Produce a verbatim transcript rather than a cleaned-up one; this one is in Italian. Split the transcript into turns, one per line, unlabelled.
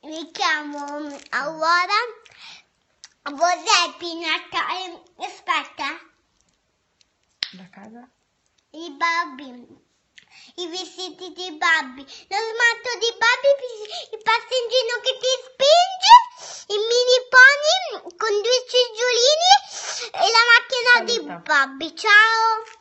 mi chiamo Aurora, vorrei pinattare, aspetta,
la casa?
I babbi, i vestiti dei babbi, lo smalto dei babbi, il passeggino che ti spinge, i mini pony con due seggiolini e la macchina dei babbi. Ciao!